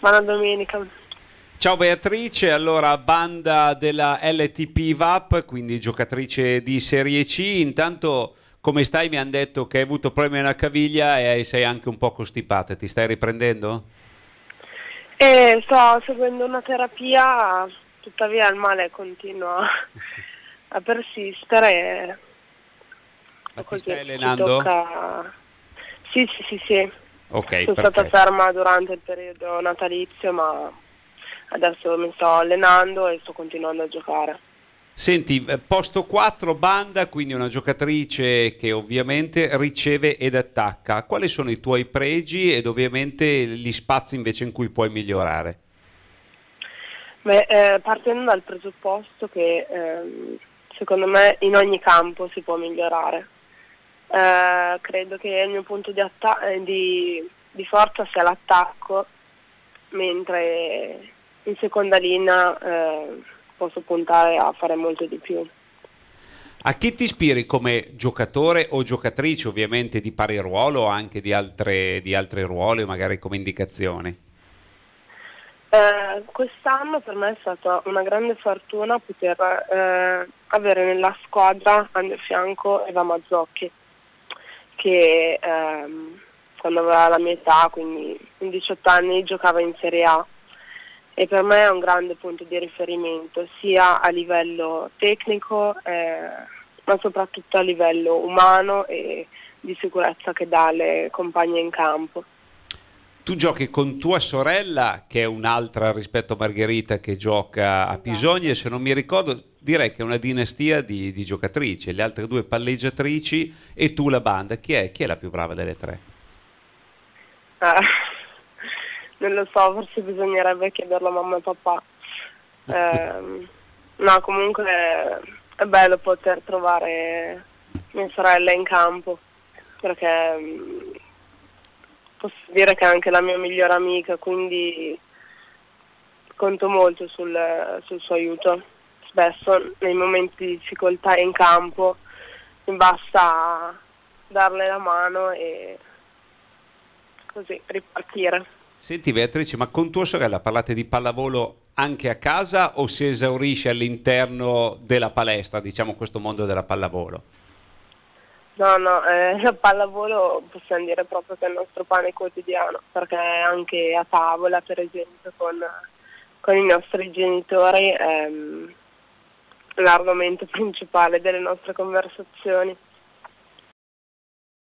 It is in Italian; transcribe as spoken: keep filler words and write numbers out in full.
buona domenica. Ciao Beatrice, allora banda della L T P V A P, quindi giocatrice di Serie C. Intanto come stai? Mi hanno detto che hai avuto problemi alla caviglia e sei anche un po' costipata, ti stai riprendendo? E sto seguendo una terapia, tuttavia il male continua a persistere Ma e ti così stai ci allenando? tocca. Sì, sì, sì, sì. Ok, Sono stata perfetto. ferma durante il periodo natalizio, ma adesso mi sto allenando e sto continuando a giocare. Senti, eh, posto quattro banda, quindi una giocatrice che ovviamente riceve ed attacca. Quali sono i tuoi pregi ed ovviamente gli spazi invece in cui puoi migliorare? Beh, eh, partendo dal presupposto che ehm, secondo me in ogni campo si può migliorare. Eh, credo che il mio punto di, atta- eh, di, di forza sia l'attacco, mentre in seconda linea eh, posso puntare a fare molto di più. A chi ti ispiri come giocatore o giocatrice, ovviamente di pari ruolo o anche di altre, di altri ruoli, magari come indicazioni? Eh, quest'anno per me è stata una grande fortuna poter eh, avere nella squadra al mio fianco Eva Mazzocchi, che ehm, quando aveva la mia età, quindi in diciotto anni, giocava in Serie A e per me è un grande punto di riferimento sia a livello tecnico eh, ma soprattutto a livello umano e di sicurezza che dà alle compagne in campo. Tu giochi con tua sorella, che è un'altra rispetto a Margherita che gioca a Pisogna, e Esatto. se non mi ricordo, direi che è una dinastia di, di giocatrici, le altre due palleggiatrici e tu la banda. Chi è? Chi è la più brava delle tre? Eh, non lo so, forse bisognerebbe chiederlo a mamma e papà. Ehm, no, comunque è bello poter trovare mia sorella in campo, perché mm, posso dire che è anche la mia migliore amica, quindi conto molto sul, sul suo aiuto. Spesso nei momenti di difficoltà in campo mi basta darle la mano e così ripartire. Senti Beatrice, ma con tua sorella parlate di pallavolo anche a casa o si esaurisce all'interno della palestra, diciamo questo mondo della pallavolo? No, no, eh, la pallavolo possiamo dire proprio che è il nostro pane quotidiano, perché anche a tavola, per esempio, con, con i nostri genitori è mm, l'argomento principale delle nostre conversazioni.